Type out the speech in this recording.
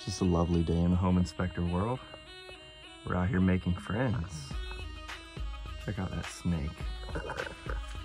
Just a lovely day in the home inspector world. We're out here making friends. Check out that snake.